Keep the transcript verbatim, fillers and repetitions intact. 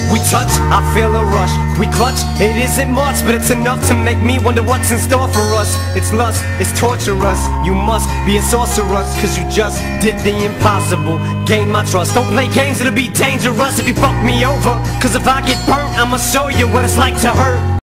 We touch, I feel a rush. We clutch, it isn't much, but it's enough to make me wonder what's in store for us. It's lust, it's torturous. You must be a sorceress, cause you just did the impossible. Gain my trust. Don't play games, it'll be dangerous if you fuck me over. Cause if I get burnt, I'ma show you what it's like to hurt.